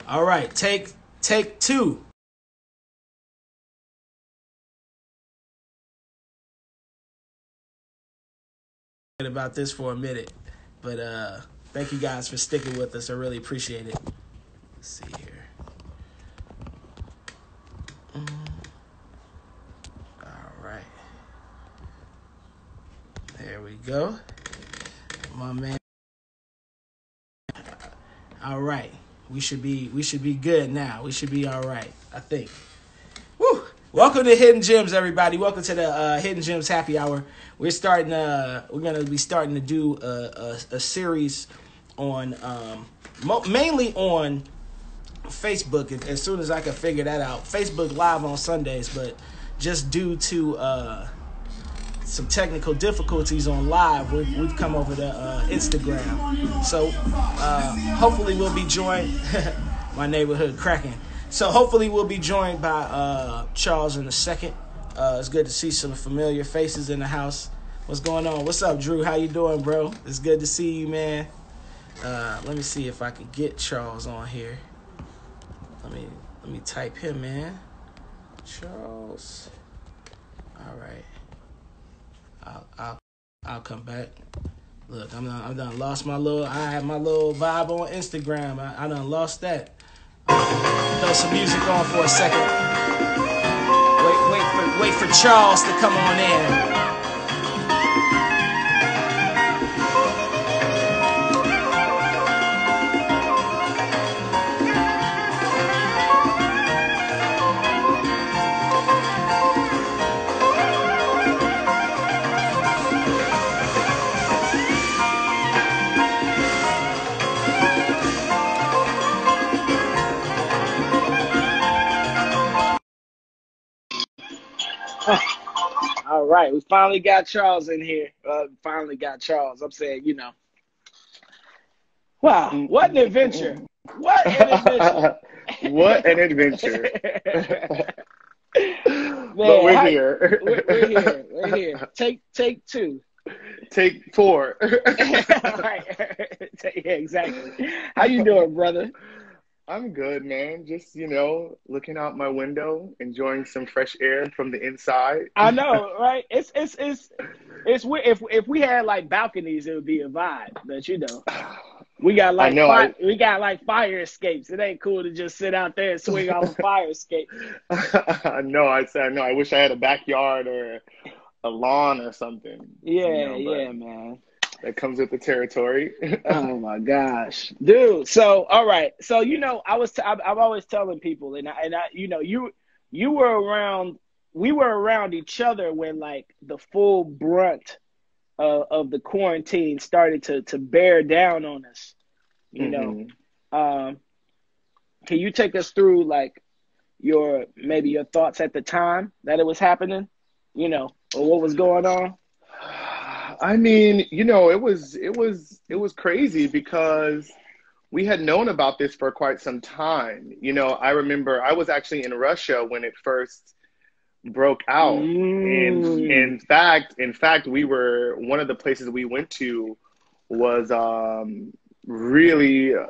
All right, take two. About this for a minute, but thank you guys for sticking with us. I really appreciate it. Let's see here. All right, there we go, my man. All right, we should be good now. We should be all right, I think. Woo! Welcome to Hidden Gems, everybody. Welcome to the Hidden Gems Happy Hour. We're starting. We're gonna be starting to do a series on mainly on Facebook. As soon as I can figure that out, Facebook Live on Sundays, but just due to some technical difficulties on live, we've come over to Instagram. So hopefully we'll be joined. My neighborhood cracking. So hopefully we'll be joined by Charles in a second. It's good to see some familiar faces in the house. What's going on? What's up, Drew? How you doing, bro? It's good to see you, man. Let me see if I can get Charles on here. Let me type him in. Charles. All right. I'll come back. Look, I'm done lost my little. I had my little vibe on Instagram. I done lost that. Throw some music on for a second. Wait for Charles to come on in. All right, we finally got Charles in here. Finally got Charles. I'm saying, wow, what an adventure! What an adventure! What an adventure! Man, but we're here. We're here. Take two. Take four. Right. Yeah, exactly. How you doing, brother? I'm good, man. Just, looking out my window, enjoying some fresh air from the inside. I know, right? It's weird. If we had like balconies, it would be a vibe. But we got like we got like fire escapes. It ain't cool to just sit out there and swing off a fire escape. No, I wish I had a backyard or a lawn or something. Yeah, man. That comes with the territory. Oh my gosh, dude. So, all right. So, I'm always telling people, and I, you were around, we were around each other when like the full brunt of the quarantine started to bear down on us. Can you take us through like your thoughts at the time that it was happening, or what was going on? I mean, it was crazy because we had known about this for quite some time. I remember I was actually in Russia when it first broke out. And in fact, we were, one of the places we went to was really,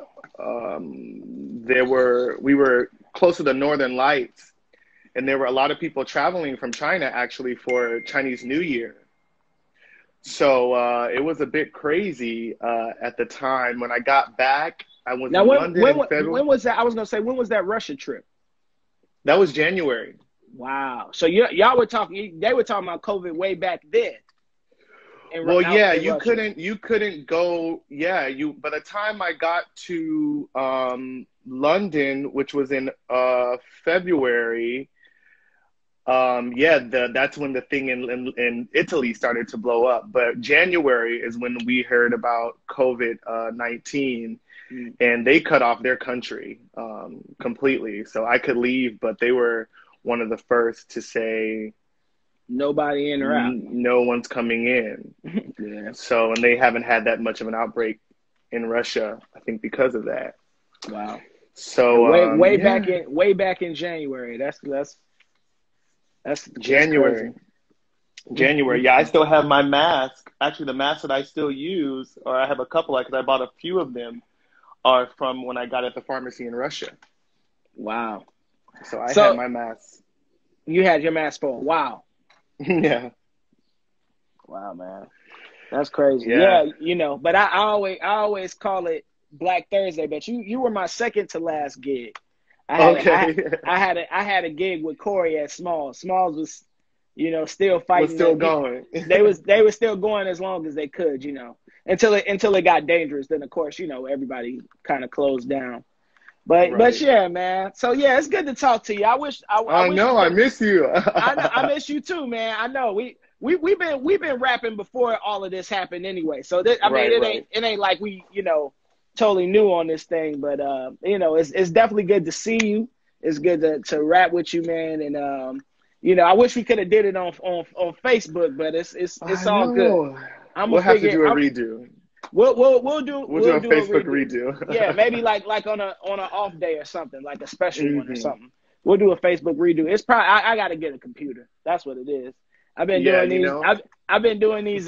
we were close to the Northern Lights, and there were a lot of people traveling from China actually for Chinese New Year. So it was a bit crazy at the time. When I got back, I was in London in February. When was that? I was going to say, when was that Russia trip? That was January. Wow. So y'all were talking, they were talking about COVID way back then. Well, yeah, you couldn't go. Yeah, by the time I got to London, which was in February, that's when the thing in Italy started to blow up. But January is when we heard about COVID-19, and they cut off their country completely. So I could leave, but they were one of the first to say nobody in or out. No one's coming in. Yeah. So, and they haven't had that much of an outbreak in Russia, I think, because of that. Wow. So way back in January. That's January. Crazy. January. Yeah, I still have my mask. Actually, the mask that I still use, or I have a couple, because I bought a few of them, are from when I got at the pharmacy in Russia. Wow. So I had my mass. You had your mass for a while. Yeah. Wow, man. That's crazy. Yeah. You know, but I always call it Black Thursday, but you were my second to last gig. I had a gig with Corey at Smalls. Smalls was, you know, still fighting. Was still going. They were still going as long as they could, you know, until it got dangerous. Then of course, you know, everybody kind of closed down. But yeah, man. So yeah, it's good to talk to you. I wish I know I miss you. I miss you too, man. I know we've been rapping before all of this happened anyway. So it ain't like we, you know, totally new on this thing, but you know, it's definitely good to see you. It's good to rap with you, man. And you know, I wish we could have did it on Facebook, but it's all good. We'll have to do a redo. We'll do a Facebook redo. Yeah, maybe like on an off day or something, like a special one or something. We'll do a Facebook redo. It's probably I got to get a computer. That's what it is. I've been doing these. You know? I've been doing these.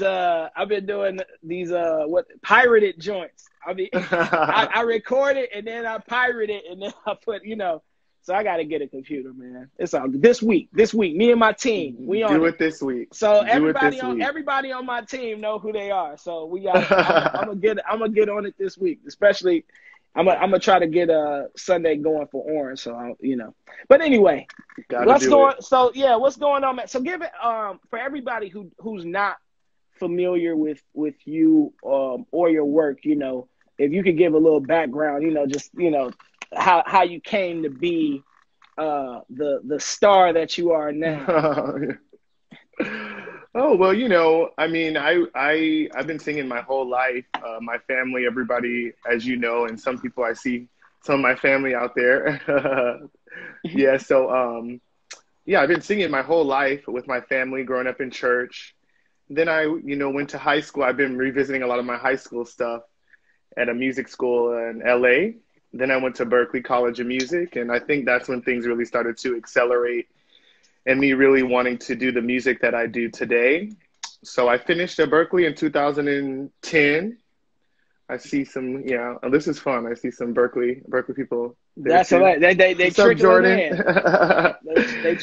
What pirated joints. I record it and then I pirate it and then I put, you know. So I got to get a computer, man. It's all good. This week, me and my team, we on do it this week. So everybody on my team know who they are. So we got. I'm gonna get on it this week. Especially, I'm gonna try to get Sunday going for Orange. So you know. But anyway, what's going on, man? So give it for everybody who's not familiar with you or your work. You know, if you could give a little background. You know, just you know. How you came to be the star that you are now. Oh, well, you know, I mean, I've been singing my whole life. My family, everybody, as you know, and some people I see, some of my family out there. Yeah, so I've been singing my whole life with my family, growing up in church. Then I, you know, went to high school. I've been revisiting a lot of my high school stuff at a music school in LA. Then I went to Berklee College of Music, and I think that's when things really started to accelerate and me really wanting to do the music that I do today. So I finished at Berklee in 2010. I see some, this is fun. I see some Berklee people. That's all right. They trickle Jordan. In. they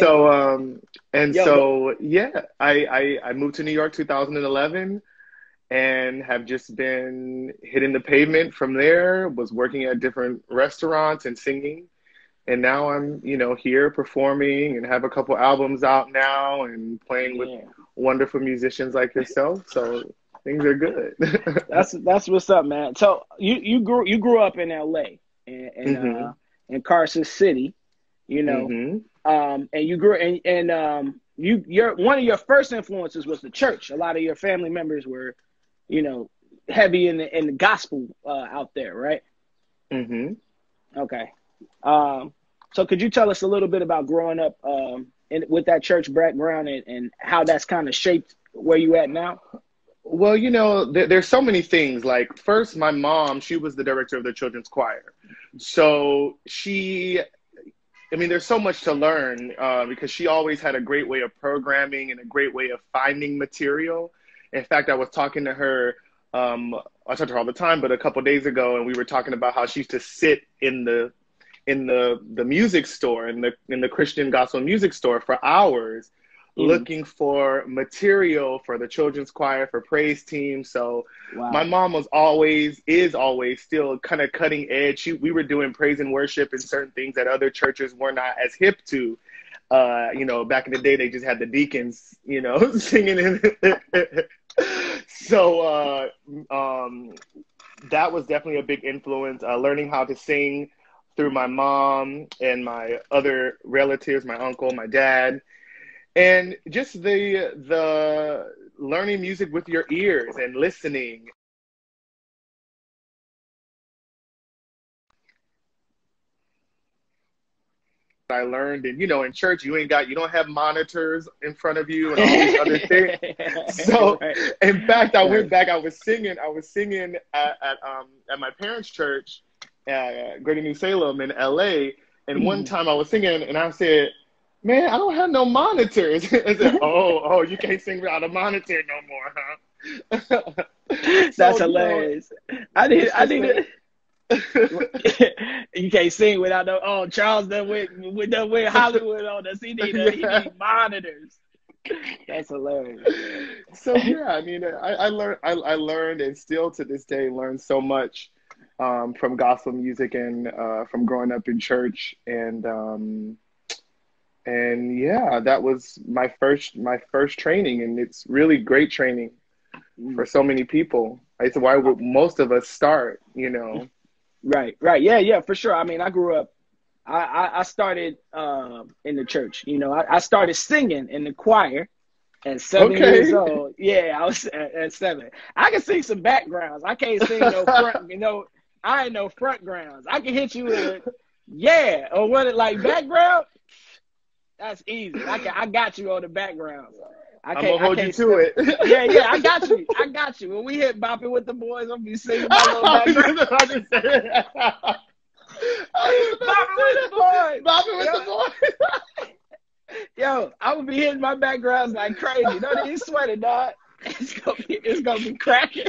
I moved to New York 2011. And have just been hitting the pavement from there, was working at different restaurants and singing. And now I'm, you know, here performing and have a couple albums out now and playing with wonderful musicians like yourself. So things are good. That's what's up, man. So you grew up in LA and in Carson City, you know, and you grew and you're one of your first influences was the church. A lot of your family members were, you know, heavy in the gospel out there, right? Okay. So could you tell us a little bit about growing up with that church background and how that's kind of shaped where you at now? Well, you know, there's so many things. Like, first, my mom, she was the director of the children's choir. So there's so much to learn because she always had a great way of programming and a great way of finding material. In fact, I was talking to her, I talk to her all the time, but a couple of days ago, and we were talking about how she used to sit in the music store, in the Christian gospel music store for hours, looking for material for the children's choir, for praise team. So my mom is always still kind of cutting edge. We were doing praise and worship and certain things that other churches were not as hip to. You know, back in the day, they just had the deacons, you know, singing in it. So that was definitely a big influence, learning how to sing through my mom and my other relatives, my uncle, my dad, and just the learning music with your ears and listening. I learned, and you know, in church you don't have monitors in front of you and all these other things. So in fact, I went back, I was singing at my parents' church, Greater New Salem in LA, and one time I was singing and I said, man, I don't have no monitors. I said, oh, you can't sing without a monitor no more, huh? That's hilarious. I need You can't sing without no. Oh, Charles done with Hollywood on us. He need monitors. That's hilarious. So yeah, I mean, I learned and still to this day learn so much from gospel music and from growing up in church and yeah, that was my first training, and it's really great training for so many people. It's why most of us start, you know. Right. Yeah, for sure. I mean, I grew up. I started in the church. You know, I started singing in the choir at 7 years old. Yeah, I was at 7. I can sing some backgrounds. I can't sing no front. You know, I ain't no front grounds. I can hit you with or what it like background. That's easy. I got you on the background. I'm gonna hold you to it. Yeah, I got you. When we hit bopping with the boys, I'll be singing my little background. Bopping with the boys. Yo, I would be hitting my backgrounds like crazy. Don't even sweat it, dog. It's gonna be cracking.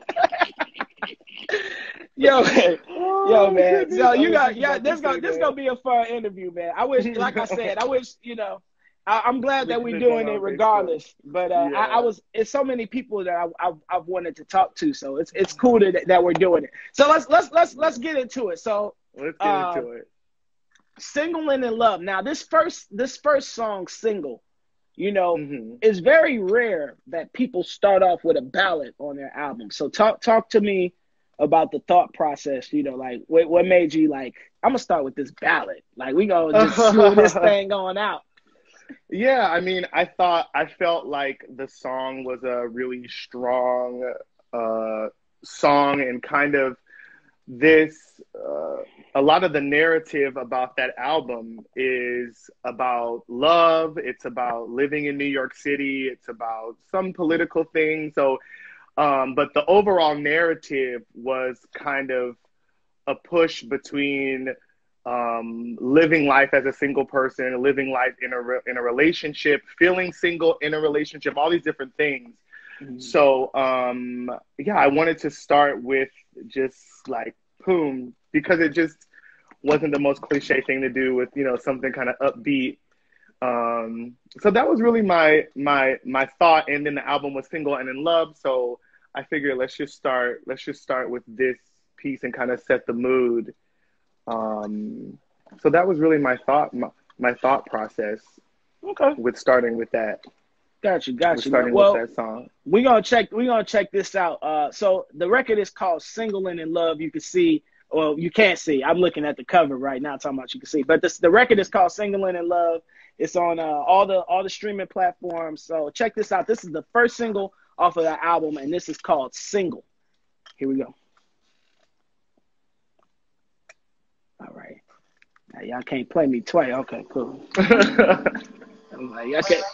Yo, man. So this gonna be a fun interview, man. I wish, like I said, you know. I'm glad that we're doing it regardless, but it's so many people that I've wanted to talk to, so it's cool that we're doing it. So let's get into it. So let's get into it. Single and in Love. Now this first song, Single, you know, it's very rare that people start off with a ballad on their album. So talk to me about the thought process. You know, like what made you like, I'm gonna start with this ballad. Like we gonna just smooth this thing going out. Yeah, I mean, I felt like the song was a really strong song, and kind of this, a lot of the narrative about that album is about love. It's about living in New York City. It's about some political things. So, but the overall narrative was kind of a push between living life as a single person, living life in a relationship, feeling single in a relationship, all these different things. So, yeah, I wanted to start with just like boom, because it just wasn't the most cliche thing to do with, you know, something kind of upbeat. So that was really my thought. And then the album was Single and in Love. So I figured let's just start with this piece and kind of set the mood. So that was really my thought process. Okay. With starting with that. Got you. Starting with that song. We're gonna check this out. So the record is called Single and in Love. You can see, well, you can't see. I'm looking at the cover right now, talking about you can see. But the record is called Single and in Love. It's on all the streaming platforms. So check this out. This is the first single off of that album, and this is called Single. Here we go. All right. Now, y'all can't play me twice. Okay, cool. I'm like, y'all can't.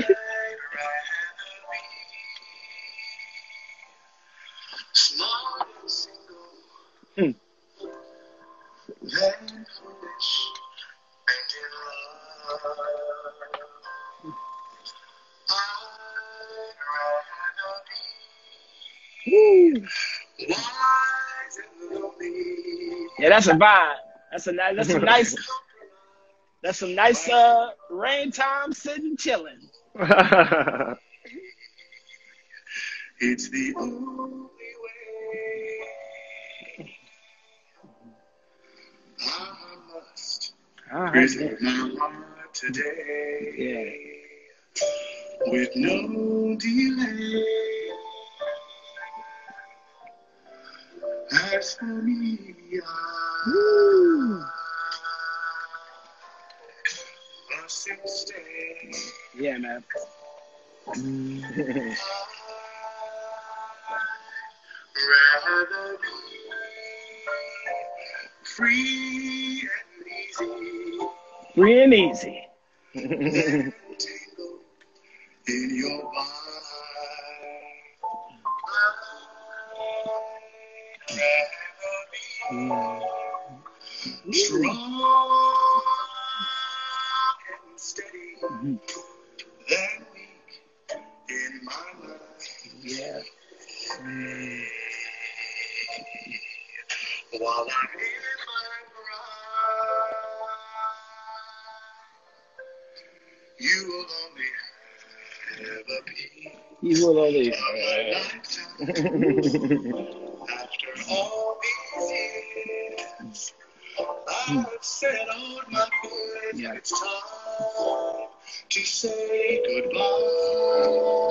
Yeah, that's a vibe. That's some nice rain time sitting chilling. It's the only way. I must present my heart today. Yeah. With no delay. As for me, I must stay. Yeah, man. Rather be free and easy. Free and easy. Tangled in your mind. Rather be strong and steady than weak in my life. Yeah. While while I'm in my pride. You will only have a piece You will only. of my lifetime. After all these years, I've said all my words, and it's time to say goodbye.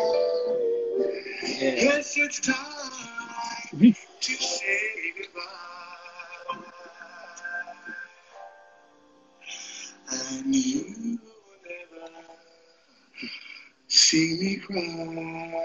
Yes, it's time to say goodbye. And you will never see me cry.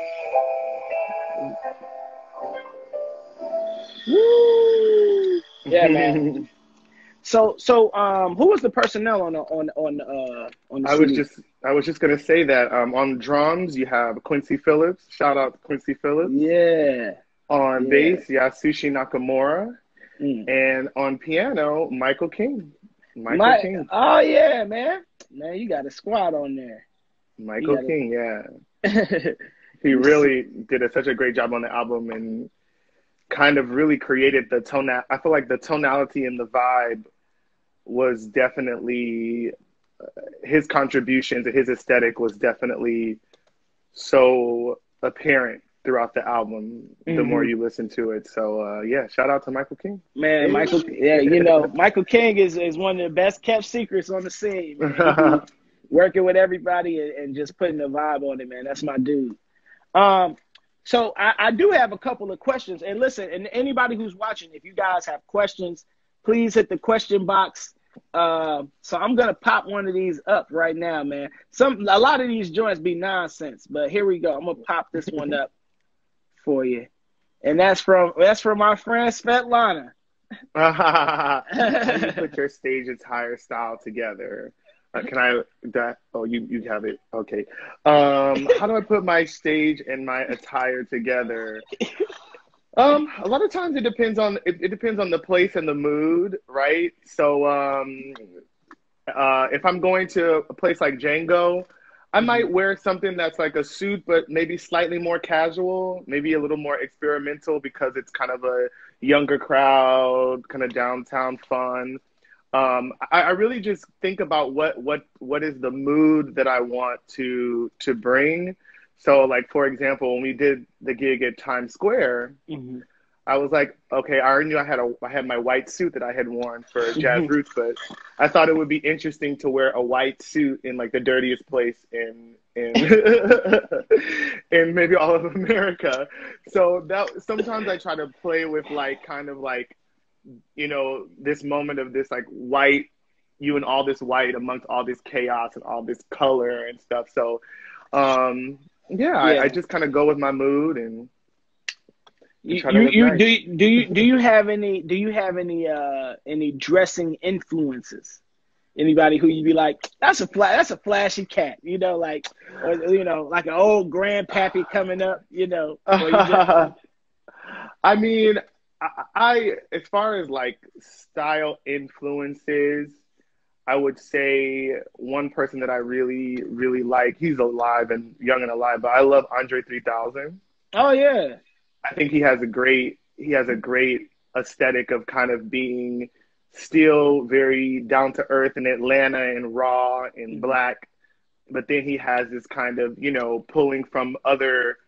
Woo! Yeah, man. So, who was the personnel on the CD? I was just gonna say that on drums you have Quincy Phillips. Shout out to Quincy Phillips. Yeah. On bass, Yasushi Nakamura, and on piano, Michael King. King. Oh yeah, man. Man, you got a squad on there. Michael King, yeah. He really did such a great job on the album and kind of really created the tone. I feel like the tonality and the vibe was definitely his contributions and his aesthetic was definitely so apparent throughout the album the more you listen to it. So shout out to Michael King. Man, Michael Michael King is one of the best kept secrets on the scene, man. Working with everybody and just putting the vibe on it, man. That's my dude. So I do have a couple of questions. And listen, and anybody who's watching, if you guys have questions, please hit the question box. So I'm gonna pop one of these up right now, man. A lot of these joints be nonsense, but here we go. I'm gonna pop this one up for you, and that's from my friend Svetlana. You put your stage attire style together. Can I? Oh, you have it. Okay. How do I put my stage and my attire together? A lot of times it depends on the place and the mood, right? So if I'm going to a place like Django, I might wear something that's like a suit, but maybe slightly more casual, maybe a little more experimental because it's kind of a younger crowd, kind of downtown fun. I really just think about what is the mood that I want to bring. So, like, for example, when we did the gig at Times Square, I was like, okay, I already knew I had my white suit that I had worn for Jazz Roots, but I thought it would be interesting to wear a white suit in like the dirtiest place in in maybe all of America. So that sometimes I try to play with like kind of like, you know, this moment of this like white, you and all this white amongst all this chaos and all this color and stuff. So I just kind of go with my mood and do you have any dressing influences? Anybody who you be like, that's a flashy cat, you know, like, or, you know, like an old grandpappy coming up, you know. I mean, I as far as like style influences, I would say one person that I really, really like, he's alive and young and alive, but I love Andre 3000. Oh yeah. I think he has a great aesthetic of kind of being still very down to earth in Atlanta and raw and black, but then he has this kind of, you know, pulling from other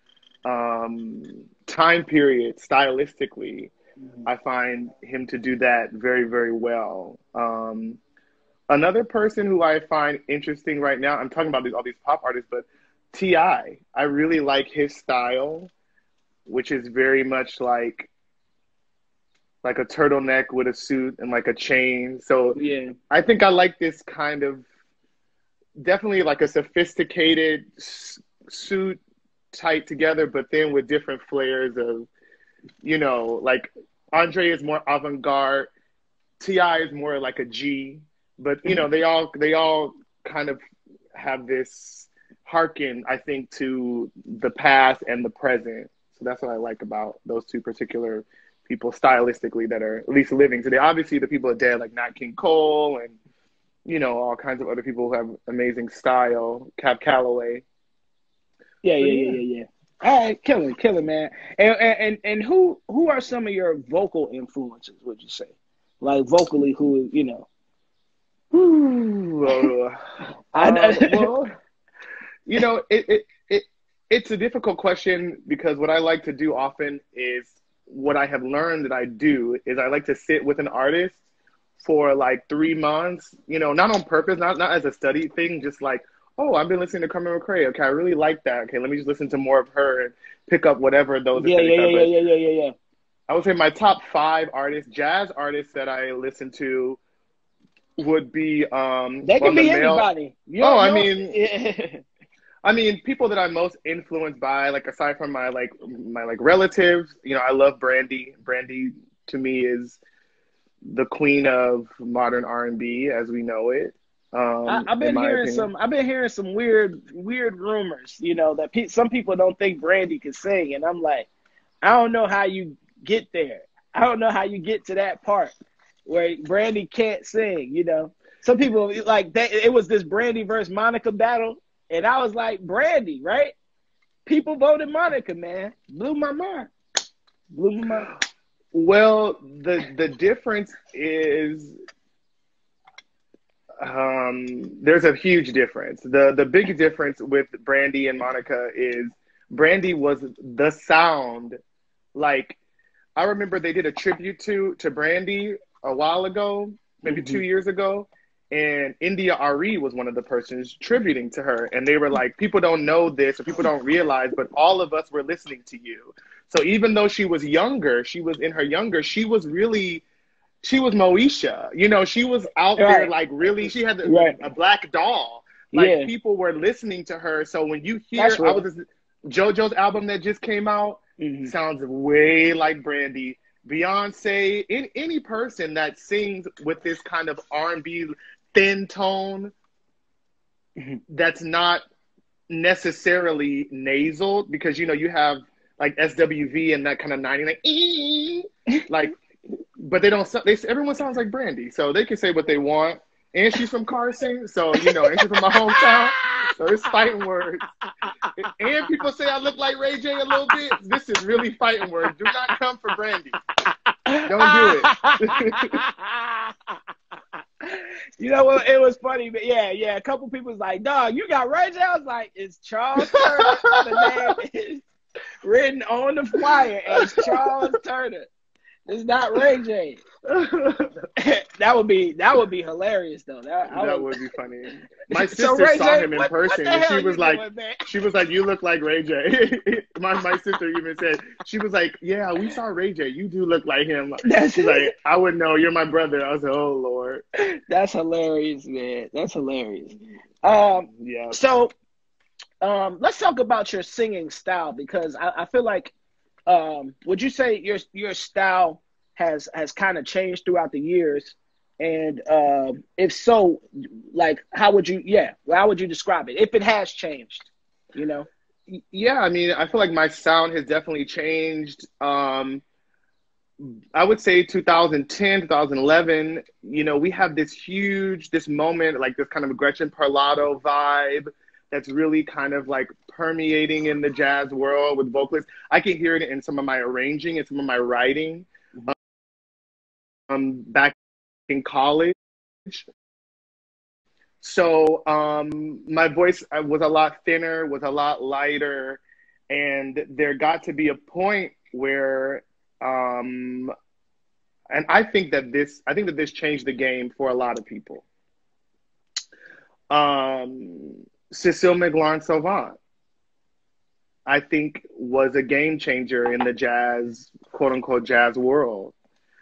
time periods stylistically. I find him to do that very, very well. Another person who I find interesting right now, I'm talking about all these pop artists, but T.I. I really like his style, which is very much like a turtleneck with a suit and like a chain. So yeah, I think I like this kind of definitely like a sophisticated suit tied together, but then with different flares of, you know, like Andre is more avant-garde, T.I. is more like a G, but you know, they all kind of have this hearken, I think, to the past and the present. So that's what I like about those two particular people stylistically that are at least living today. Obviously, the people are dead, like Nat King Cole and, you know, all kinds of other people who have amazing style, Cab Calloway. Yeah. All right, killer, man. And who are some of your vocal influences, would you say? like vocally, who you know? Ooh, I know. well, you know, it's a difficult question because what I like to do often is what I have learned that I do is I like to sit with an artist for like 3 months, you know, not on purpose, not as a study thing, just like, oh, I've been listening to Carmen McRae. Okay, I really like that. Okay, let me just listen to more of her and pick up whatever those Yeah, aesthetics yeah, are. yeah, But yeah, yeah, yeah, yeah. I would say my top 5 artists, jazz artists that I listen to would be They can on the be male. anybody. Oh, Yeah. I mean, people that I'm most influenced by, like aside from my relatives, you know, I love Brandy. Brandy to me is the queen of modern R&B as we know it. I've In been my hearing opinion. some weird rumors. You know that some people don't think Brandy can sing, and I'm like, I don't know how you get there. I don't know how you get to that part where Brandy can't sing. You know, some people like that. It was this Brandy versus Monica battle, and I was like, Brandy, right? People voted Monica, man. Blew my mind. Blew my mind. Well, the difference is there's a huge difference. The big difference with Brandy and Monica is Brandy was the sound. Like I remember they did a tribute to Brandy a while ago, maybe 2 years ago, and India Ari was one of the persons tributing to her, and they were like, people don't know this or people don't realize, but all of us were listening to you. So even though she was younger, she was Moesha. You know, she was out there like really, she had a black doll. Like people were listening to her. So when you hear, JoJo's album that just came out, sounds way like Brandy. Beyonce, any person that sings with this kind of R&B thin tone that's not necessarily nasal, because you know you have like SWV and that kind of 90 like but they don't. Everyone sounds like Brandy, so they can say what they want. And she's from Carson, so you know, and she's from my hometown, so it's fighting words. And people say I look like Ray J a little bit. This is really fighting words. Do not come for Brandy. Don't do it. You know what? It was funny, but yeah. A couple people was like, "Dog, you got Ray J." I was like, "It's Charles Turner." The name is written on the flyer as Charles Turner. It's not Ray J. That would be hilarious though. That would be funny. My sister saw him in person, and she was like, "You look like Ray J." my sister even said, she was like, "Yeah, we saw Ray J. You do look like him." She's like, "I would know. You're my brother." I was like, "Oh Lord." That's hilarious, man. That's hilarious. Yeah. So, let's talk about your singing style, because I feel like, would you say your style has kind of changed throughout the years? And if so, like, how would you describe it if it has changed? You know? Yeah, I mean, I feel like my sound has definitely changed. I would say 2010, 2011, you know, we have this moment, like this kind of Gretchen Parlato vibe that's really kind of like permeating in the jazz world with vocalists. I can hear it in some of my arranging and some of my writing back in college. So my voice was a lot thinner, was a lot lighter, and there got to be a point where, and I think that this changed the game for a lot of people. Cecile McLaurin-Salvant, I think, was a game changer in the jazz, quote unquote, jazz world.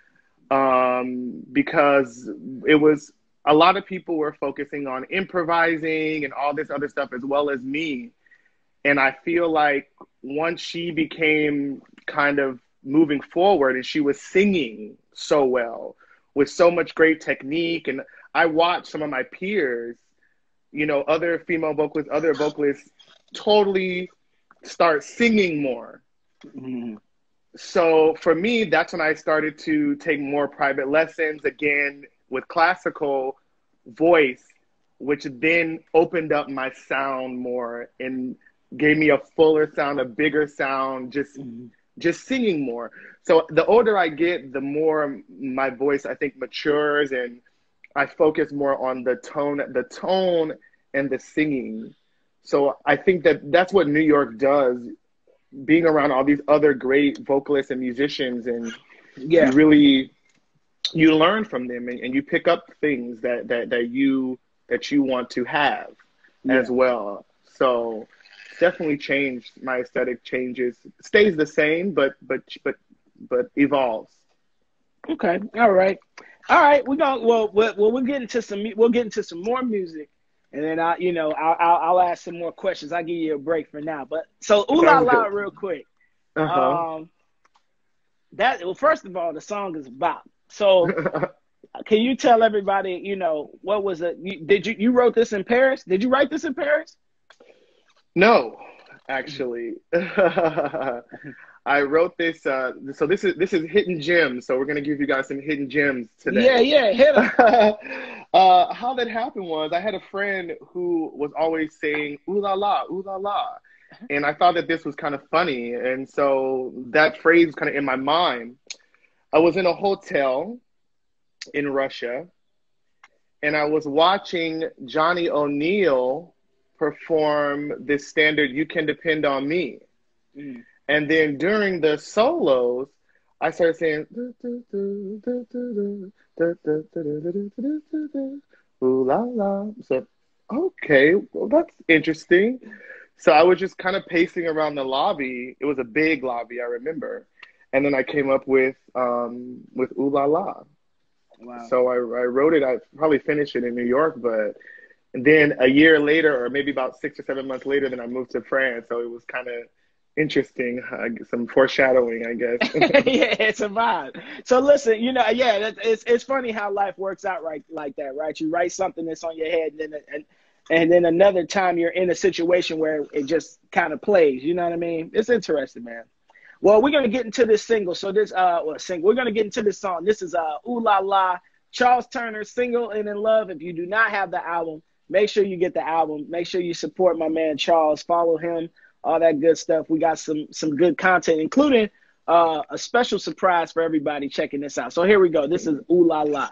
Because it was, a lot of people were focusing on improvising and all this other stuff as well as me. And I feel like once she became kind of moving forward and she was singing so well with so much great technique, and I watched some of my peers, you know, other female vocalists, other vocalists totally start singing more. So for me, that's when I started to take more private lessons, again, with classical voice, which then opened up my sound more and gave me a fuller sound, a bigger sound, just singing more. So the older I get, the more my voice, I think, matures, and I focus more on the tone and the singing. So I think that that's what New York does, being around all these other great vocalists and musicians, and Yeah. you learn from them, and you pick up things that you want to have as well. So it's definitely changed. My aesthetic changes, stays the same, but evolves. Okay. All right. We're gonna we'll get into some more music, and then I'll ask some more questions. I'll give you a break for now. But so Ooh La La real quick. First of all, the song is a bop. So can you tell everybody, what was it? You wrote this in Paris? Did you write this in Paris? No, actually. I wrote this. So this is hidden gems. So we're gonna give you guys some hidden gems today. Yeah, hit them. How that happened was I had a friend who was always saying "ooh la la, ooh la la," and I thought that this was kind of funny, and so that phrase was kind of in my mind. I was in a hotel in Russia, and I was watching Johnny O'Neill perform this standard "You Can Depend on Me." And then during the solos, I started saying, ooh la la. So, okay, well, that's interesting. So I was just kind of pacing around the lobby. It was a big lobby, I remember. And then I came up with ooh la la. Wow. So I wrote it. I probably finished it in New York, but then a year later, or maybe about 6 or 7 months later, then I moved to France. So it was kind of interesting, some foreshadowing, I guess. Yeah, it's a vibe. So listen, it's funny how life works out like that, right? You write something that's on your head, and then another time you're in a situation where it just kind of plays. You know what I mean? It's interesting, man. Well, we're gonna get into this single. So we're gonna get into this song. This is Ooh La La, Charles Turner, Single and in Love. If you do not have the album, make sure you get the album. Make sure you support my man Charles. Follow him. All that good stuff. We got some good content, including a special surprise for everybody checking this out. So here we go. This is Ooh La La.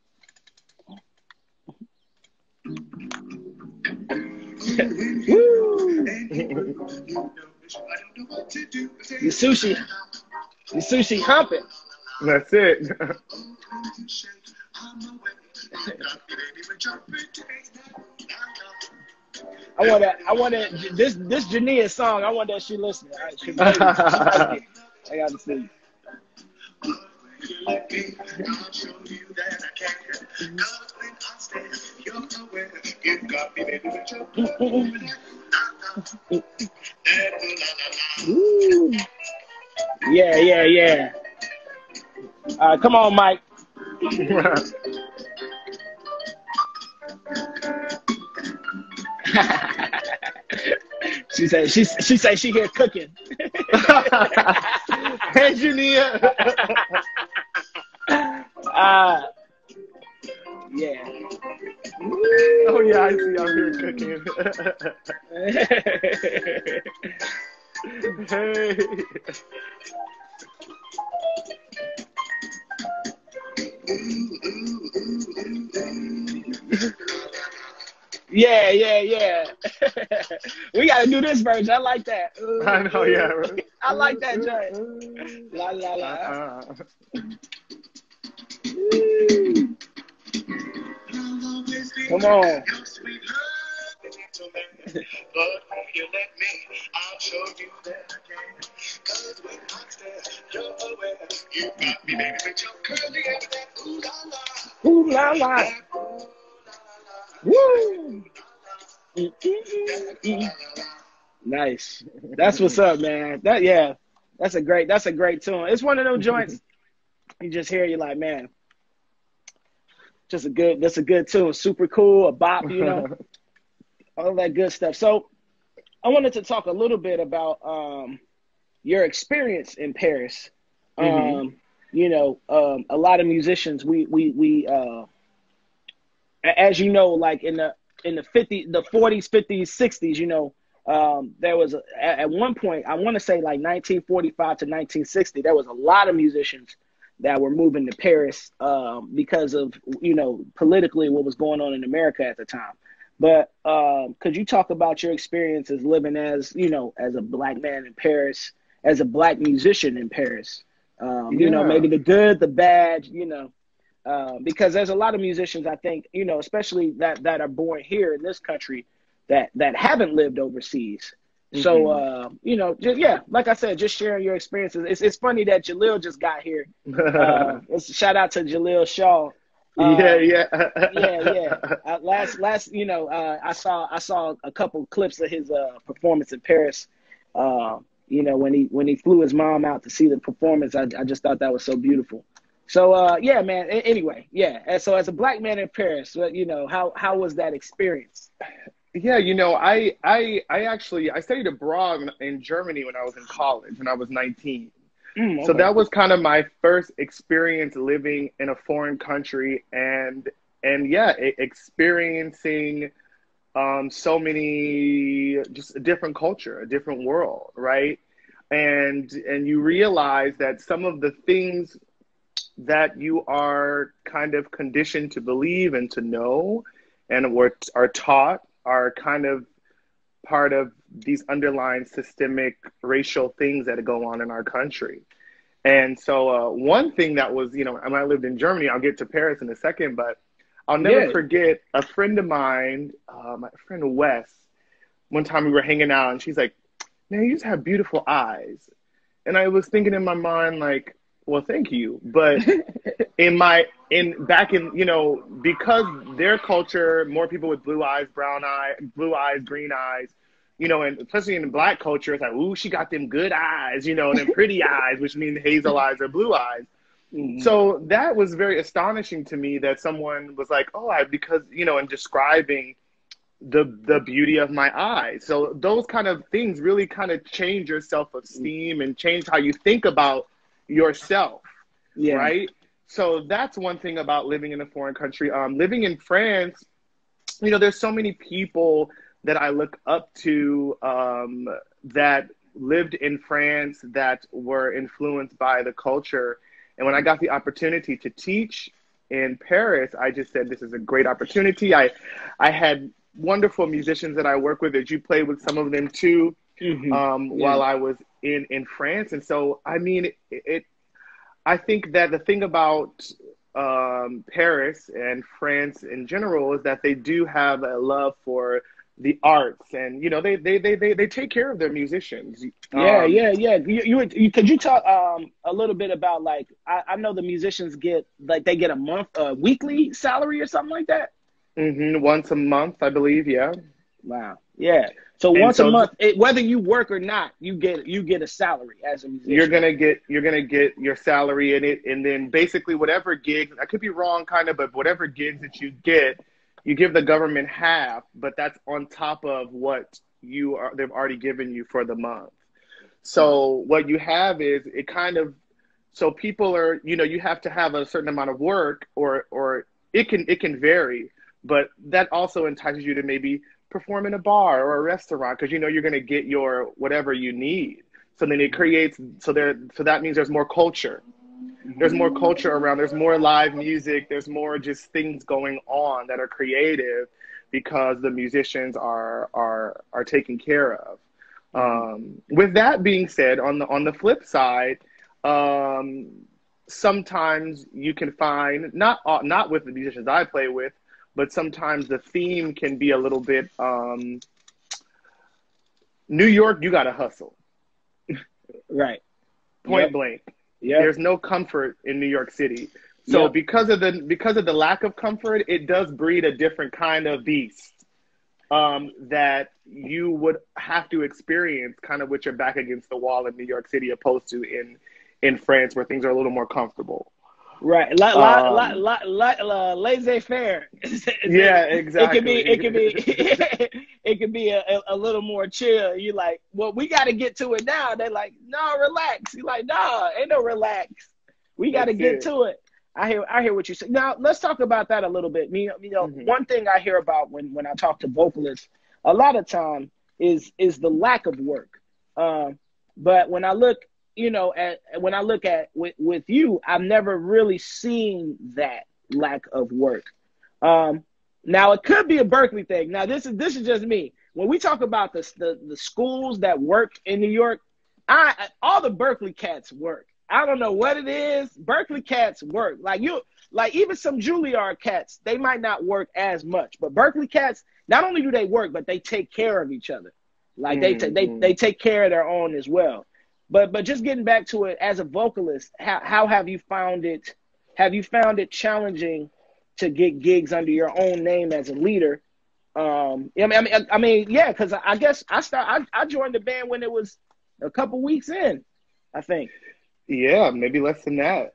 Your sushi humping. That's it. I want this Jania song. I want that she listening. All right, I got to see. Ooh. Yeah. Come on, Mike. She said she here cooking. Hey, Jania. Yeah. Oh yeah, I see. I'm here cooking. Hey. Yeah. We gotta do this version. I like that. Ooh, I know, yeah. I like that joint. La la la. Come on. But when you let me, I'll show you that I can. 'Cause when I'm there, you're aware. You got me, baby, with your curly hair, that ooh la la. Ooh la la. Woo. Nice. That's what's up, man. That's a great tune. It's one of those joints you just hear, you're like, man, that's a good tune. Super cool, a bop, all that good stuff. So I wanted to talk a little bit about your experience in Paris. A lot of musicians, we as you know, like in the 40s, 50s, 60s, there was at one point, I want to say like 1945 to 1960, there was a lot of musicians that were moving to Paris because of, politically what was going on in America at the time. But could you talk about your experiences living as a Black man in Paris, as a Black musician in Paris? Maybe the good, the bad, because there's a lot of musicians, I think, especially that are born here in this country that haven't lived overseas. So, like I said, just sharing your experiences. It's funny that Jaleel just got here. Shout out to Jaleel Shaw. Yeah. I saw a couple clips of his performance in Paris. When he flew his mom out to see the performance, I just thought that was so beautiful. So man. Anyway, yeah. And so as a Black man in Paris, how was that experience? Yeah, I studied abroad in Germany when I was in college, when I was 19. Okay. So that was kind of my first experience living in a foreign country and experiencing so many, just a different culture, a different world, right? And you realize that some of the things that you are kind of conditioned to believe and to know and are taught are kind of part of these underlying systemic racial things that go on in our country. And so one thing that was, when I lived in Germany, I'll get to Paris in a second, but I'll never forget a friend of mine, my friend Wes, one time we were hanging out and she's like, man, you just have beautiful eyes. And I was thinking in my mind, like, well, thank you. But because their culture, more people with blue eyes, green eyes, and especially in the Black culture, it's like, ooh, she got them good eyes, and them pretty eyes, which mean hazel eyes or blue eyes. Mm-hmm. So that was very astonishing to me that someone was like, oh, because, in describing the beauty of my eyes. So those kind of things really kind of change your self-esteem and change how you think about yourself, right? So that's one thing about living in a foreign country. Living in France, there's so many people that I look up to that lived in France that were influenced by the culture. And when I got the opportunity to teach in Paris, I just said, this is a great opportunity. I had wonderful musicians that I work with, that you played with some of them too, while I was in France. And so, I mean, I think that the thing about Paris and France in general is that they do have a love for the arts, and they take care of their musicians. You could you talk a little bit about, like, I know the musicians get they get a weekly salary or something like that. Once a month, I believe. Yeah. Wow. Yeah. So once a month, whether you work or not, you get a salary as a musician. You're gonna get your salary in it, and then basically whatever gigs, I could be wrong, kind of, but whatever gigs that you get, you give the government half, but that's on top of what they've already given you for the month. So what you have is so people are, you have to have a certain amount of work, or it can vary, but that also entices you to maybe perform in a bar or a restaurant, because you're going to get your whatever you need. So then it creates, so that means there's more culture. There's more culture around. There's more live music. There's more just things going on that are creative because the musicians are taken care of. With that being said, on the flip side, sometimes you can find, not with the musicians I play with, but sometimes the theme can be a little bit, New York, you got to hustle. Right. Point blank. Yeah. There's no comfort in New York City. So because of the lack of comfort, it does breed a different kind of beast that you would have to experience kind of with your back against the wall in New York City, opposed to in France, where things are a little more comfortable. Right, laissez-faire. Yeah, exactly. It could be a little more chill. You like, well, we got to get to it now. They're like, no, relax. You like, no, ain't no relax. We got to get to it. I hear what you say. Now let's talk about that a little bit. One thing I hear about when I talk to vocalists, a lot of time is the lack of work. But when I look, you know, with you, I've never really seen that lack of work. Now it could be a Berkeley thing. Now this is just me. When we talk about the schools that work in New York, all the Berkeley cats work. I don't know what it is. Berkeley cats work. Like even some Juilliard cats, they might not work as much, but Berkeley cats, not only do they work, but they take care of each other. Like they take care of their own as well. But just getting back to it, as a vocalist, how have you found it? Have you found it challenging to get gigs under your own name as a leader? I mean, yeah, because I guess I joined the band when it was a couple weeks in, I think. Yeah, maybe less than that.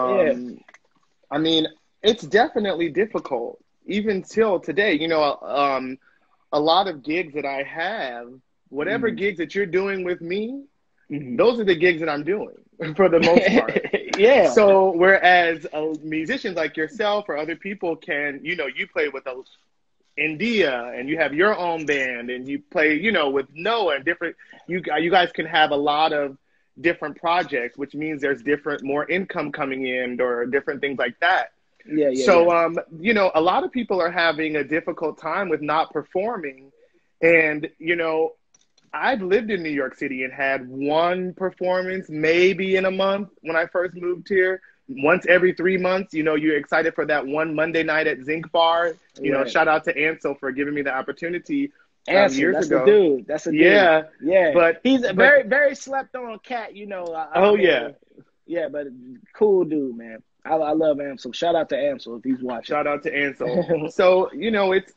I mean, it's definitely difficult, even till today. You know, a lot of gigs that I have, whatever gigs that you're doing with me, those are the gigs that I'm doing for the most part. Yeah. So whereas musicians like yourself or other people can, you know, you play with India and you have your own band and you play, you know, with Noah and different, you guys can have a lot of different projects, which means there's more income coming in or different things like that. Yeah. So, you know, a lot of people are having a difficult time with not performing. And, you know, I've lived in New York City and had one performance maybe in a month when I first moved here. Once every 3 months, you know, you're excited for that one Monday night at Zinc Bar. You know, shout out to Ansel for giving me the opportunity years that's ago. The dude. That's a dude. Yeah. But he's a very, very slept on cat, you know. Yeah, but cool dude, man. I love Ansel. Shout out to Ansel if he's watching. Shout out to Ansel. So, you know, it's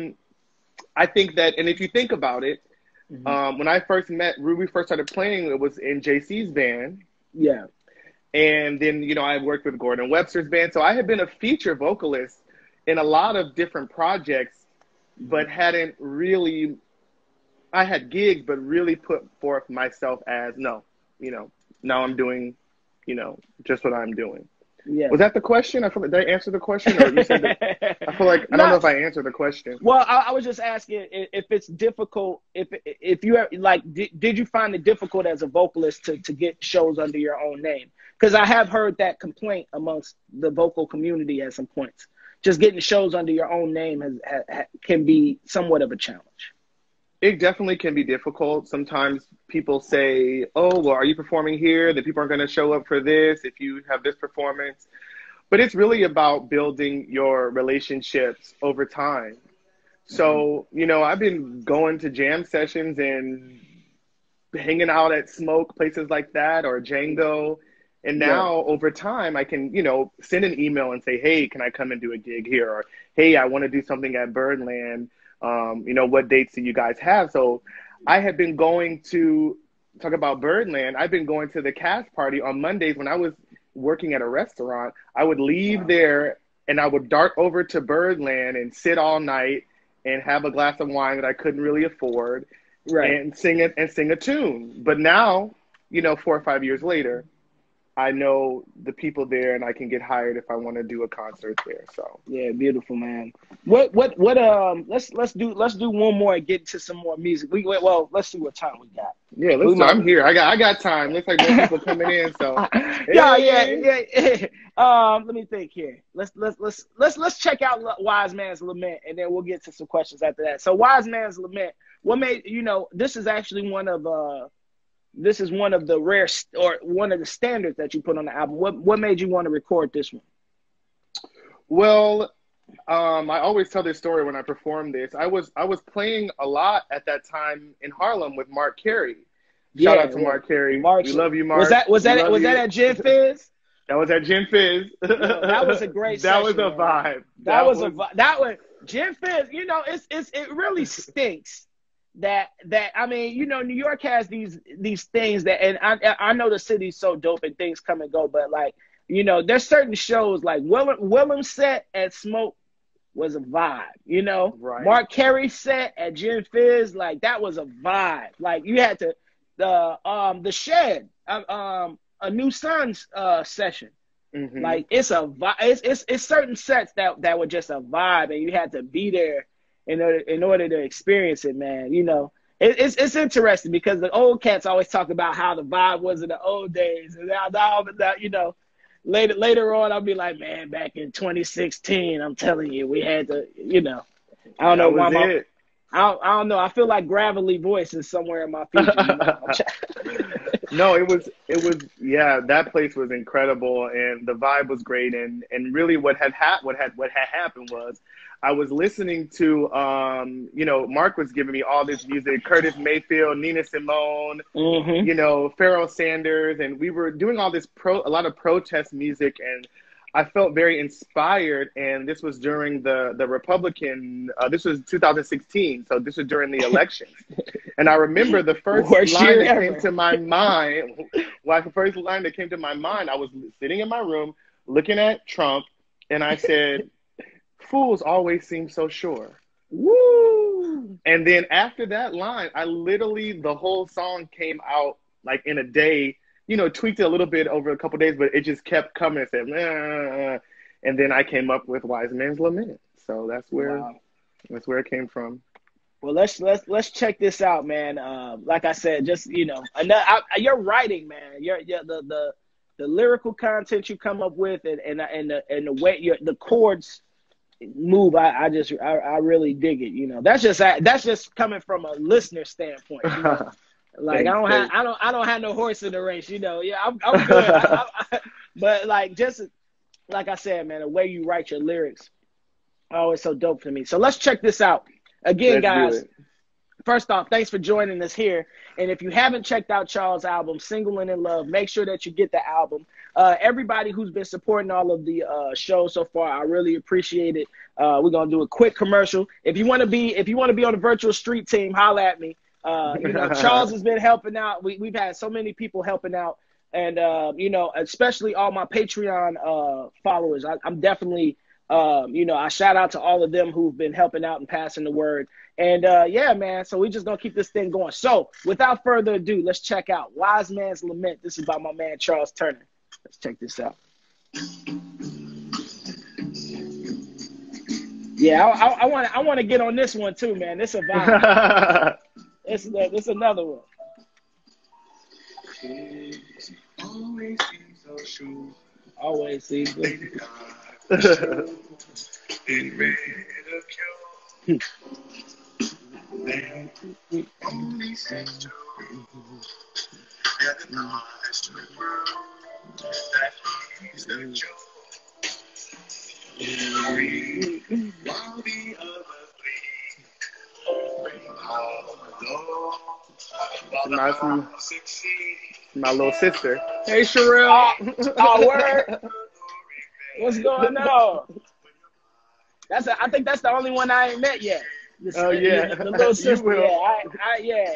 I think that, and if you think about it, when I first met Ruby, first started playing, it was in JC's band. Yeah. And then, you know, I worked with Gordon Webster's band. So I had been a feature vocalist in a lot of different projects, but hadn't really, I had gigs, but really put forth myself as, no, you know, now I'm doing, you know, just what I'm doing. Yeah. Was that the question? I feel like, did I answer the question? Or you said that, I feel like, I don't know if I answered the question. Well, I was just asking if it's difficult, if you like, did you find it difficult as a vocalist to get shows under your own name? Because I have heard that complaint amongst the vocal community at some points. Just getting shows under your own name can be somewhat of a challenge. It definitely can be difficult. Sometimes people say, oh, well, are you performing here? The people aren't going to show up for this if you have this performance. But it's really about building your relationships over time. So, you know, I've been going to jam sessions and hanging out at Smoke, places like that, or Django. And now over time, I can, you know, send an email and say, hey, can I come and do a gig here? Or, hey, I want to do something at Birdland. You know, what dates do you guys have? So I had been going to talk about Birdland. I've been going to the cast party on Mondays when I was working at a restaurant. I would leave there and I would dart over to Birdland and sit all night and have a glass of wine that I couldn't really afford and sing a tune. But now, you know, 4 or 5 years later, I know the people there and I can get hired if I want to do a concert there. So yeah, beautiful, man. What let's do one more and get to some more music. Let's see what time we got. Yeah, I'm here. I got time. Looks like more people coming in, so yeah. Let me think here. Let's check out Wise Man's Lament and then we'll get to some questions after that. So Wise Man's Lament, what made, you know, this is actually one of the rare or one of the standards that you put on the album. What made you want to record this one? Well, I always tell this story when I perform this. I was playing a lot at that time in Harlem with Mark Carey. Shout out to Mark Carey. We love you, Mark. Was that at Gin Fizz? That was at Gin Fizz. That was a great that session. Was a vibe. That was Gin Fizz. You know, it really stinks. That I mean, you know, New York has these things that, and I know the city's so dope and things come and go, but like, you know, there's certain shows like Willem's set at Smoke was a vibe, you know. Right. Mark Carey's set at Gin Fizz, like that was a vibe. Like you had to the Shed, a New Sun's session. Mm-hmm. Like it's a vibe. It's certain sets that were just a vibe, and you had to be there in order to experience it, man. You know, it's interesting because the old cats always talk about how the vibe was in the old days, and now you know, later on I'll be like, man, back in 2016, I'm telling you, we had to, you know, I don't know why I don't know. I feel like gravelly voice is somewhere in my future. You know? No, it was yeah, that place was incredible and the vibe was great, and really what had happened was I was listening to you know, Mark was giving me all this music, Curtis Mayfield, Nina Simone, you know, Pharoah Sanders, and we were doing all this a lot of protest music, and I felt very inspired, and this was during the Republican, this was 2016, so this was during the elections. And I remember the first line that came to my mind, I was sitting in my room looking at Trump, and I said, fools always seem so sure. Woo! And then after that line, I literally, the whole song came out like in a day, you know, tweaked it a little bit over a couple of days, but it just kept coming and said, nah. And then I came up with Wise Man's Lament. So that's where it came from. Well, let's check this out, man. Like I said, just, you know, your writing, man, the lyrical content you come up with, and the way the chords move, I really dig it. You know, that's just coming from a listener standpoint. You know? Like I don't have no horse in the race. You know, yeah, I'm good. But like, just like I said, man, the way you write your lyrics, always so dope to me. So let's check this out. Again, guys, first off, thanks for joining us here. And if you haven't checked out Charles' album, Single and in Love, make sure that you get the album. Everybody who's been supporting all of the shows so far, I really appreciate it. We're gonna do a quick commercial. If you want to be on the virtual street team, holla at me. You know, Charles has been helping out. We've had so many people helping out, and you know, especially all my Patreon followers. I'm definitely. You know, I shout out to all of them who've been helping out and passing the word. And yeah, man, so we just gonna keep this thing going. So without further ado, let's check out Wise Man's Lament. This is by my man Charles Turner. Let's check this out. Yeah, I want to get on this one too, man. This a vibe. It's another one. Always seems so sure. Always seems good. In ridicule, they only seems to have the knowledge to prove that he's the joke. While the other three all alone, my little sister. Hey, Sherelle. Oh, word. What's going on? I think that's the only one I ain't met yet. Oh yeah, the little sister. Yeah,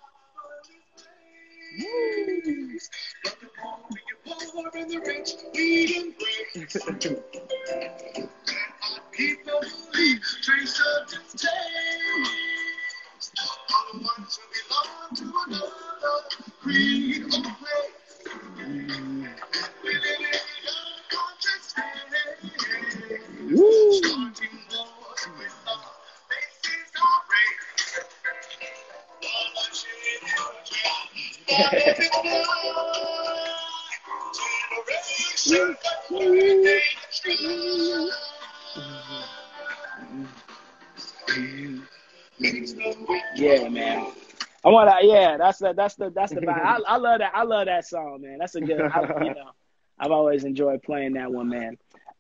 Yeah, man. That's the vibe. I love that. I love that song, man. That's a good. You know, I've always enjoyed playing that one, man.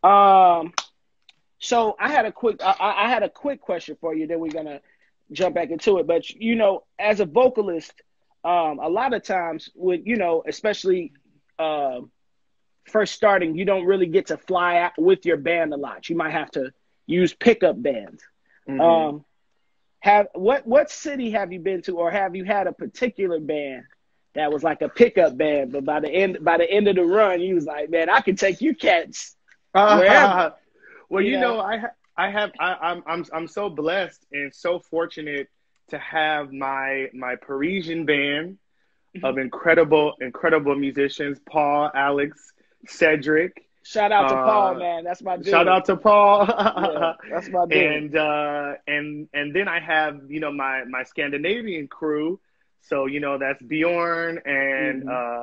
So I had a quick question for you. Then we're gonna jump back into it. But you know, as a vocalist, a lot of times with, you know, especially first starting, you don't really get to fly out with your band a lot. You might have to use pickup bands. Mm-hmm. What city have you been to, or have you had a particular band that was like a pickup band, but by the end of the run, you was like, man, I can take you cats wherever. Well, you know, I'm so blessed and so fortunate to have my Parisian band of incredible musicians, Paul, Alex, Cedric, Shout out to Paul, man. That's my dude. Shout out to Paul. Yeah, that's my dude. And then I have, you know, my Scandinavian crew. So, you know, that's Bjorn and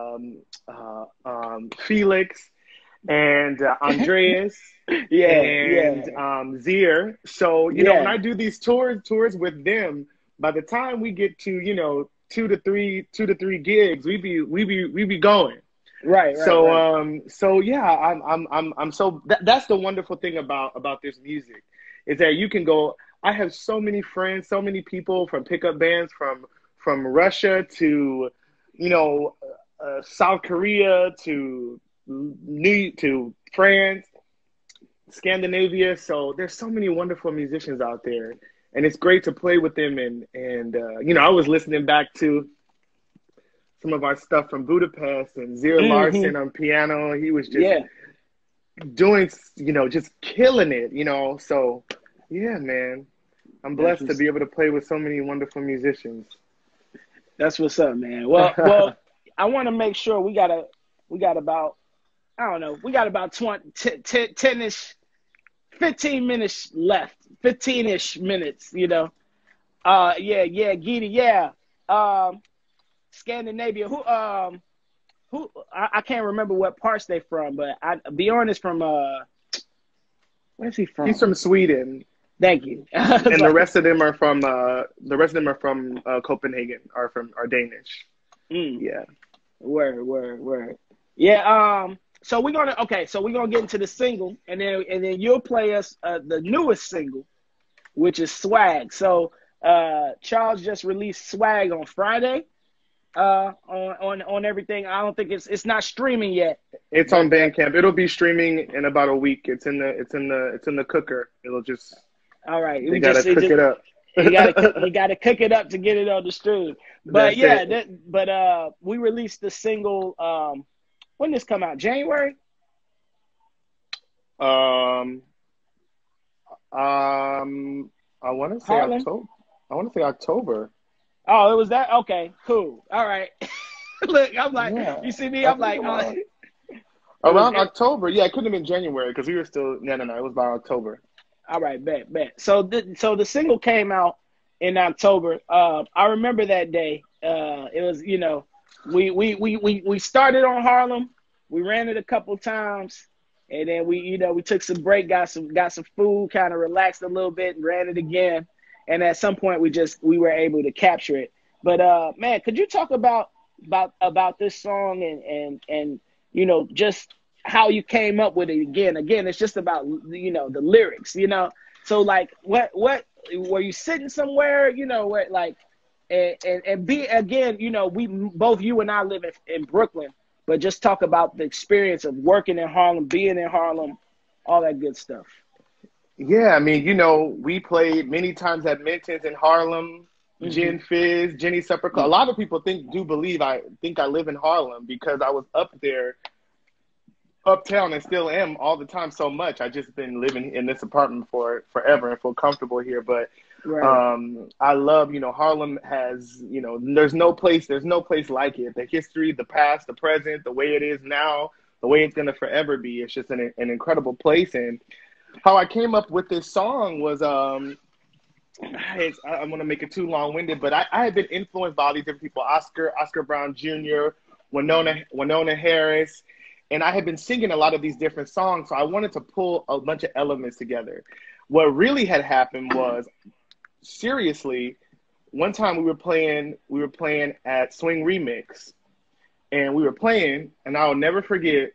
Felix and Andreas and Zier. So, you know, when I do these tours with them, by the time we get to, you know, two to three gigs, we be going. Right. So yeah, I'm so that's the wonderful thing about this music is that you can go. I have so many friends, so many people from pickup bands from Russia to, you know, South Korea to France, Scandinavia. So there's so many wonderful musicians out there, and it's great to play with them. And you know, I was listening back to some of our stuff from Budapest and Zier Larson on piano. He was just doing, you know, just killing it, you know. So, yeah, man. I'm blessed to be able to play with so many wonderful musicians. That's what's up, man. Well, I want to make sure we got about, I don't know, we got about 10-ish, 15 minutes left, 15-ish minutes, you know. Gita, Scandinavia. Who I can't remember what parts they from, but Bjorn is from where's he from? He's from Sweden. Thank you. And the rest of them are from Copenhagen, are Danish. Yeah. Word. Yeah, so we're gonna get into the single, and then you'll play us the newest single, which is Swag. So Charles just released Swag on Friday. On everything. I don't think it's not streaming yet. It's on Bandcamp. It'll be streaming in about a week. It's in the cooker. It'll just You gotta cook it up. You gotta cook it up to get it on the stream. But we released the single. When did this come out? January. I want to say Harlem? October. I want to say October. Oh, it was that? Okay, cool. All right. Look, I'm like, you see me? I'm like, around October. Yeah, it couldn't have been January because we were still. No. It was by October. All right, bet. So the single came out in October. I remember that day. It was, you know, we started on Harlem. We ran it a couple times, and then we took some break, got some food, kind of relaxed a little bit, and ran it again. And at some point, we were able to capture it. But man, could you talk about this song and you know, just how you came up with it again? Again, it's just about, you know, the lyrics, you know. So like, what were you sitting somewhere, you know, where like, and be again, you know, both you and I live in Brooklyn, but just talk about the experience of working in Harlem, being in Harlem, all that good stuff. Yeah, I mean, you know, we played many times at Minton's in Harlem, Gin Fizz, Jenny Supper Club. A lot of people believe I live in Harlem because I was up there, uptown, and still am all the time so much. I just been living in this apartment for forever and feel comfortable here. But I love, you know, Harlem has, you know, there's no place like it. The history, the past, the present, the way it is now, the way it's gonna forever be. It's just an incredible place. And how I came up with this song was, I'm going to make it too long-winded, but I had been influenced by all these different people, Oscar Brown Jr., Winona Harris, and I had been singing a lot of these different songs, so I wanted to pull a bunch of elements together. What really had happened was, seriously, one time we were playing at Swing Remix, and we were playing, and I'll never forget,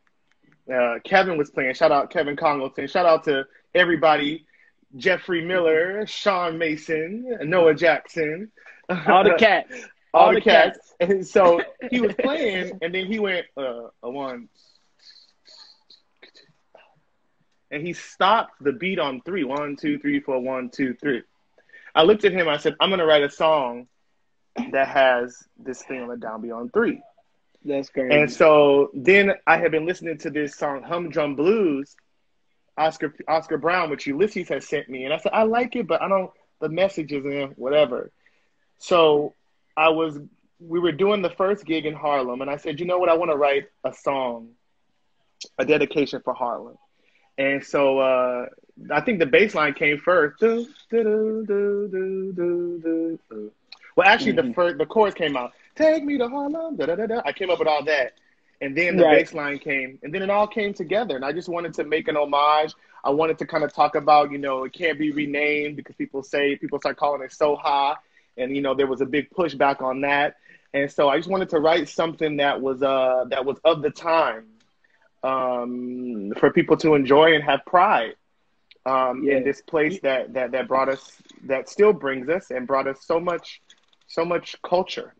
Kevin was playing. Shout out Kevin Congleton. Shout out to everybody. Jeffrey Miller, Sean Mason, Noah Jackson. All the cats. All the cats. And so he was playing, and then he went, a one. And he stopped the beat on 3. 1, 2, 3, 4, 1, 2, 3. I looked at him. I said, I'm going to write a song that has this thing on the downbeat on 3. That's crazy. And so then I had been listening to this song, Humdrum Blues, Oscar Brown, which Ulysses has sent me. And I said, I like it, but the message is in whatever. So we were doing the first gig in Harlem, and I said, you know what? I want to write a song a dedication for Harlem. And so I think the bass line came first. Well, actually, the chorus came out. Take me to Harlem. Da, da, da, da. I came up with all that. And then the bass line came. And then it all came together. And I just wanted to make an homage. I wanted to kind of talk about, you know, it can't be renamed because people start calling it Soha. And, you know, there was a big pushback on that. And so I just wanted to write something that was of the time. For people to enjoy and have pride in this place that brought us, that still brings us and brought us so much culture,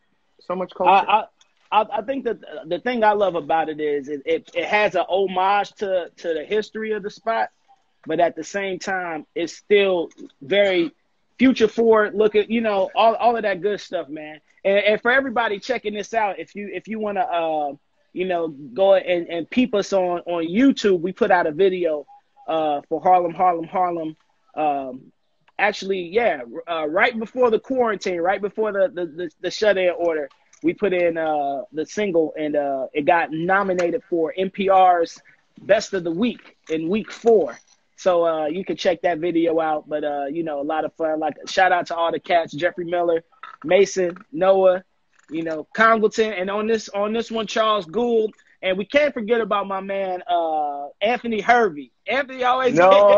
I think that the thing I love about it is it has an homage to the history of the spot, but at the same time, it's still very future forward. Look at, you know, all of that good stuff, man. And for everybody checking this out, if you want to, you know, go and peep us on YouTube. We put out a video for Harlem. Actually, right before the quarantine, right before the shut-in order, we put in the single, and it got nominated for NPR's Best of the Week in week 4. So you can check that video out. But, you know, a lot of fun. Like, shout out to all the cats, Jeffrey Miller, Mason, Noah, you know, Congleton, and on this one, Charles Gould. And we can't forget about my man, Anthony Hervey. Anthony always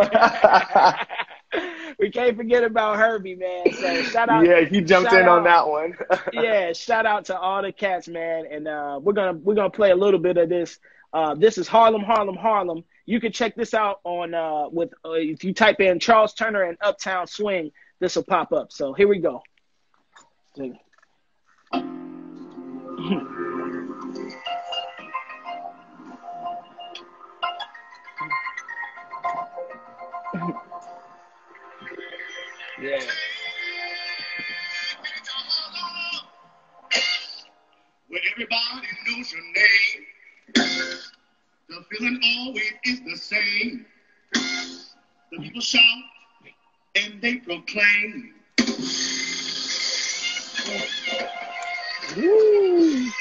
we can't forget about Hervey, man. So shout out. Yeah, he jumped in on that one. Yeah, shout out to all the cats, man. And we're gonna play a little bit of this. This is Harlem. You can check this out on if you type in Charles Turner and Uptown Swing, this will pop up. So here we go. Yeah. Where everybody knows your name. The feeling always is the same. The people shout and they proclaim. Woo.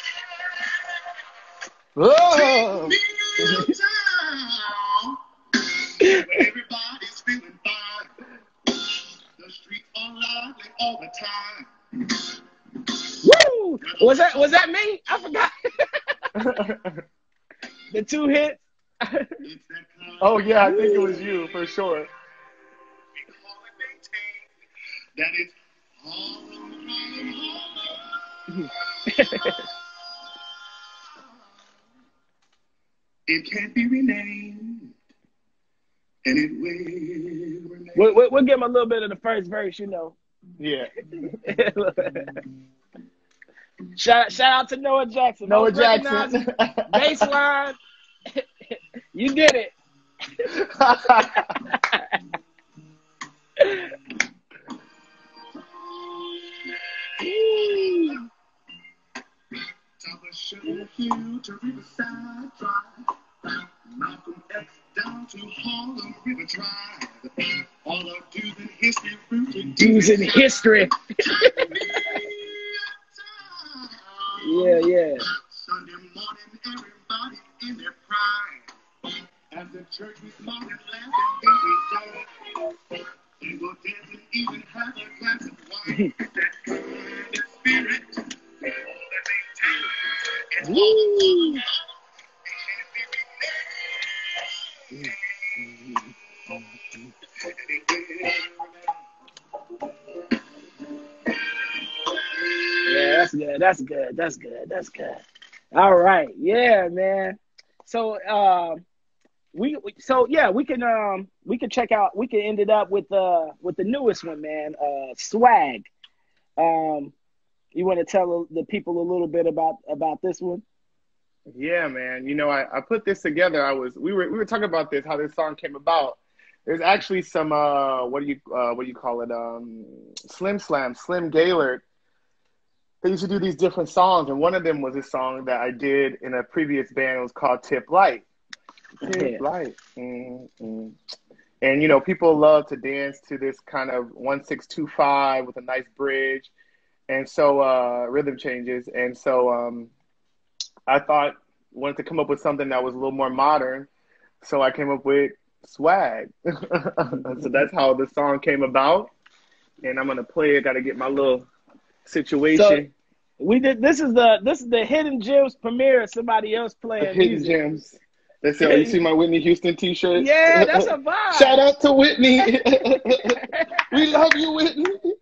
Whoa. Where everybody's feeling fine. The streets are lively all the time. Woo! Was that me? I forgot. The 2 hits. Oh yeah, I think it was you for sure. That is Harlem. It can't be renamed, and it will remain. We'll give him a little bit of the first verse, you know. Yeah. Shout out to Noah Jackson. Noah Jackson. Baseline. You did it. Sugar Hill to Riverside Drive, Malcolm X down to Harlem River Drive. All of dues in history, dues in history. Yeah. Sunday morning, everybody in their pride. At the church, we smile and laugh and then we die. They go dancing, even have a glass of wine. That kind of spirit, we all that maintain. It's all Yeah, that's good. All right. Yeah, man. So we can check out, we can end it up with the newest one, man. Swag. You want to tell the people a little bit about this one? Yeah, man. You know, I put this together. We were talking about this, how this song came about. There's actually some what do you call it? Slim Gaillard. They used to do these different songs, and one of them was a song that I did in a previous band. It was called Tip Light. Tip Light. Mm-hmm. And, you know, people love to dance to this kind of 1-6-2-5 with a nice bridge. And so rhythm changes. And so I thought wanted to come up with something that was a little more modern. So I came up with Swag. So that's how the song came about. And I'm gonna play it. Got to get my little situation. So we did. This is the Hidden Gems premiere. Somebody else playing Hidden music. Gems. That's it. You see my Whitney Houston T-shirt? Yeah, that's a vibe. Shout out to Whitney. We love you, Whitney.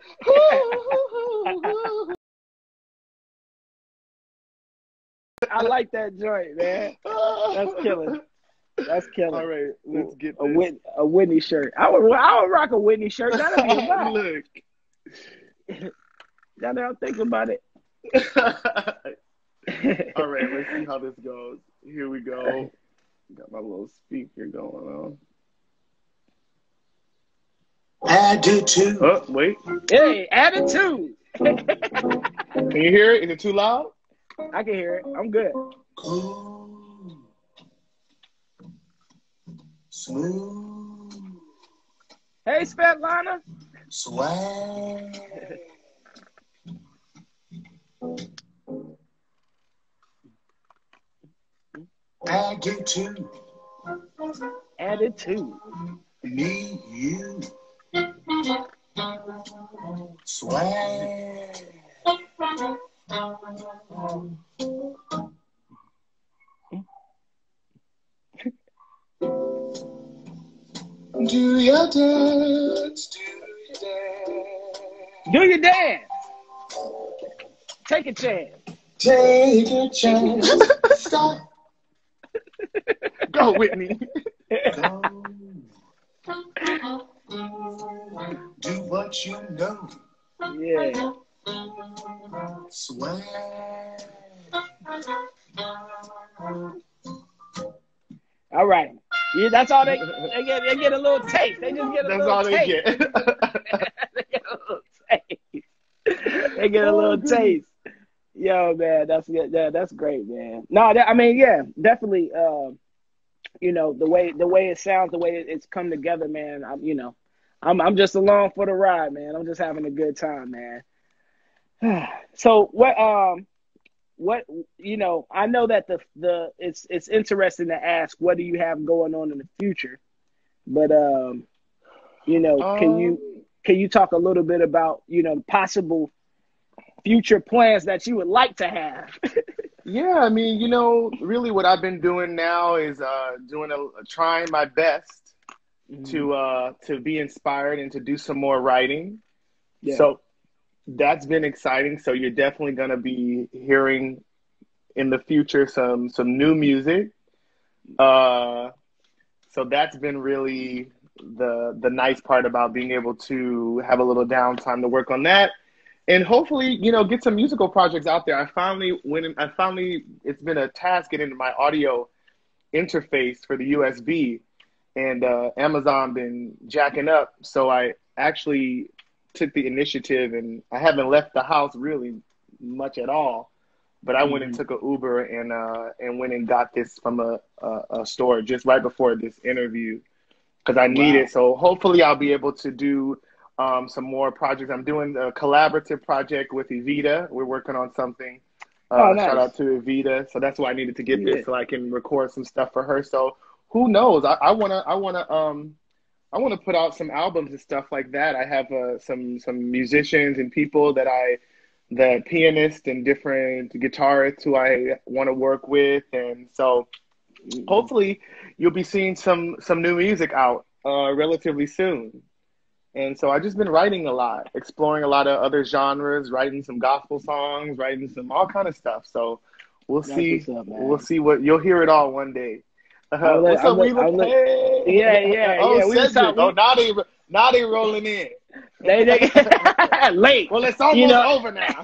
I like that joint, man. That's killing. That's killing. All right, let's get this. A Whitney shirt. I would rock a Whitney shirt. That'd be a vibe. Look. Now that I'm thinking about it. All right, let's see how this goes. Here we go. Got my little speaker going on. Attitude. Oh, wait. Hey, attitude. Can you hear it? Is it too loud? I can hear it. I'm good. Cool. Smooth. Hey, Svetlana. Swag. Attitude. Attitude. Me, you. Swag. Do your dance. Do your dance. Do your dance. Take a chance. Take a chance. Stop. Go, Whitney. Go. Do what you know. Yeah. Swag. All right. Yeah, that's all they get a little taste. They just get a That's little all taste. they get. They get a little taste. They get a little taste. Yo, man, that's good. Yeah, that's great, man. No, I mean, yeah, definitely. You know, the way it sounds, the way it's come together, man. I'm just along for the ride, man. I'm just having a good time, man. So what I know that it's interesting to ask, what do you have going on in the future? But can you talk a little bit about possible future plans that you would like to have? Yeah, I mean, really what I've been doing now is trying my best to be inspired and to do some more writing. Yeah. So that's been exciting. So you're definitely going to be hearing in the future some new music. So that's been really the nice part about being able to have a little downtime to work on that. And hopefully, get some musical projects out there. It's been a task getting my audio interface for the USB, and Amazon been jacking up. So I actually took the initiative, and I haven't left the house really much at all. But I went and took an Uber and went and got this from a store just right before this interview because I need it. So hopefully I'll be able to do some more projects. I'm doing a collaborative project with Evita. We're working on something. Nice. Shout out to Evita. So that's why I needed to get this so I can record some stuff for her. So who knows? I wanna put out some albums and stuff like that. I have some musicians and people that pianists and different guitarists who I want to work with, and so hopefully you'll be seeing some new music out relatively soon. And so I've just been writing a lot, exploring a lot of other genres, writing some gospel songs, writing some all kind of stuff. So we'll see. We'll see what you'll hear it all one day. What's up, Weaver? Yeah. Now they rolling in. They late. Well, it's almost over now.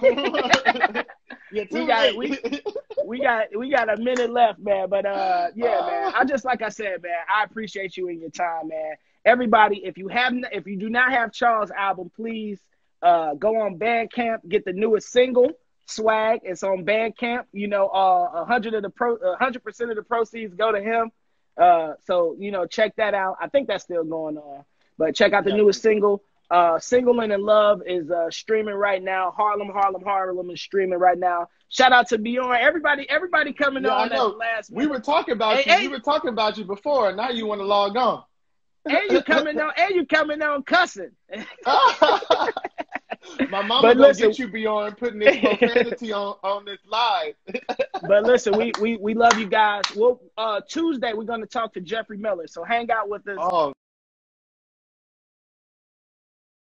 We got a minute left, man. But man, like I said, man, I appreciate you and your time, man. Everybody, if you do not have Charles' album, please go on Bandcamp, get the newest single, Swag. It's on Bandcamp. 100% of the proceeds go to him. So check that out. I think that's still going on. But check out the newest single. Single and in Love is streaming right now. Harlem is streaming right now. Shout out to Bjorn. Everybody coming on at the last minute. We were talking about you. We were talking about you before, and now you want to log on. And you coming on cussing. My mama gonna get you, Bjorn, putting this profanity on this live. But listen, we love you guys. Tuesday we're gonna talk to Jeffrey Miller. So hang out with us. Oh.